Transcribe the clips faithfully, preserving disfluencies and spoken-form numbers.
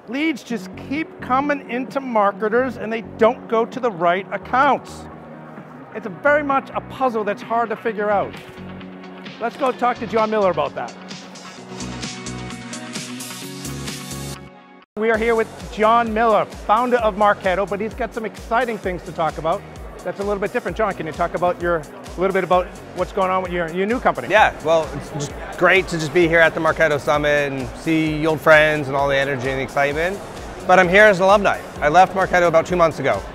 Leads just keep coming into marketers and they don't go to the right accounts. It's a very much a puzzle that's hard to figure out. Let's go talk to John Miller about that. We are here with John Miller, founder of Marketo, but he's got some exciting things to talk about that's a little bit different. John, can you talk about your, a little bit about what's going on with your, your new company? Yeah, well, it's just great to just be here at the Marketo Summit and see old friends and all the energy and the excitement. But I'm here as an alumni. I left Marketo about two months ago,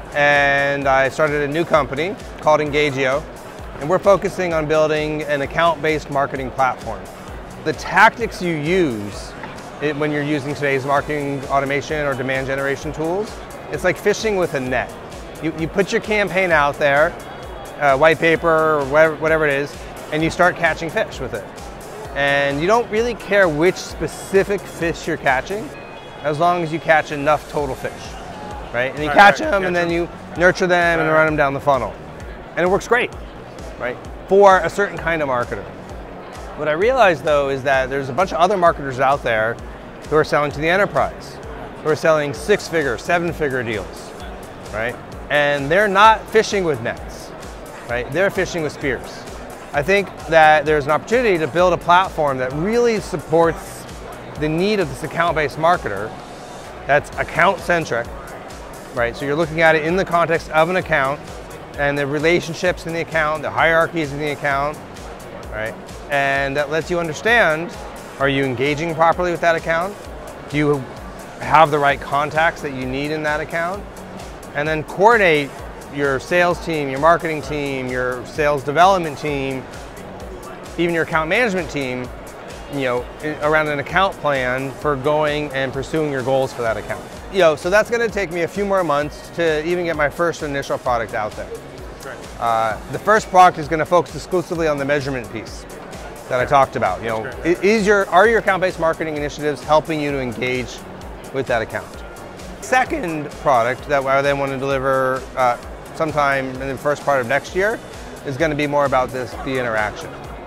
and I started a new company called Engagio, and we're focusing on building an account-based marketing platform. The tactics you use it, when you're using today's marketing automation or demand generation tools, it's like fishing with a net. You, you put your campaign out there, uh, white paper or whatever, whatever it is, and you start catching fish with it. And you don't really care which specific fish you're catching, as long as you catch enough total fish, right? And you right, catch right, them catch and then them. you nurture them right, and run them down the funnel. And it works great, right? For a certain kind of marketer. What I realized though is that there's a bunch of other marketers out there who are selling to the enterprise, who are selling six-figure, seven-figure deals, right? And they're not fishing with nets, right? They're fishing with spears. I think that there's an opportunity to build a platform that really supports the need of this account-based marketer that's account-centric, right? So you're looking at it in the context of an account and the relationships in the account, the hierarchies in the account, right? And that lets you understand, are you engaging properly with that account? Do you have the right contacts that you need in that account? And then coordinate your sales team, your marketing team, your sales development team, even your account management team, you know, around an account plan for going and pursuing your goals for that account. You know, so that's going to take me a few more months to even get my first initial product out there. Uh, the first product is going to focus exclusively on the measurement piece that I talked about. You know, is your, are your account-based marketing initiatives helping you to engage with that account? Second product that I then want to deliver uh, sometime in the first part of next year is going to be more about this, the interaction.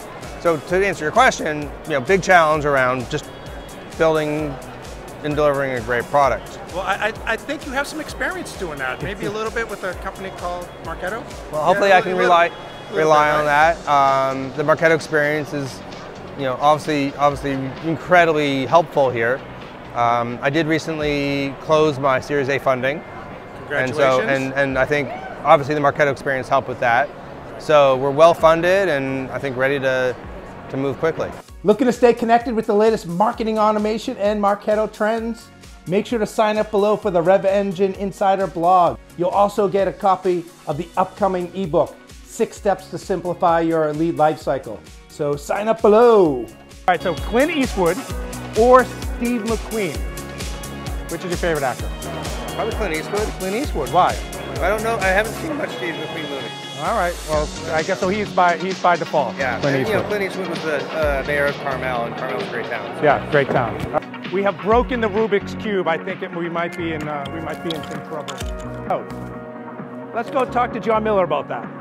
So to answer your question, you know, big challenge around just building and delivering a great product. Well, I, I think you have some experience doing that. Maybe a little bit with a company called Marketo. Well, hopefully yeah, I can little, rely little rely bit, on right? that. Um, the Marketo experience is, you know, obviously obviously incredibly helpful here. Um, I did recently close my Series A funding, and so and and I think obviously the Marketo experience helped with that. So we're well funded and I think ready to to move quickly. Looking to stay connected with the latest marketing automation and Marketo trends? Make sure to sign up below for the RevEngine Insider blog. You'll also get a copy of the upcoming ebook, Six Steps to Simplify Your Lead Lifecycle. So sign up below. All right, so Clint Eastwood or Steve McQueen? Which is your favorite actor? Probably Clint Eastwood. Clint Eastwood, why? I don't know, I haven't seen much Steve McQueen movie. All right, well, I guess so he's by he's by default. Yeah, Clint and, Eastwood. you know, Clint Eastwood was the uh, mayor of Carmel, and Carmel's a great town. So. Yeah, great town. Uh, we have broken the Rubik's Cube. I think it, we might be in uh, we might be in some trouble. Oh, let's go talk to John Miller about that.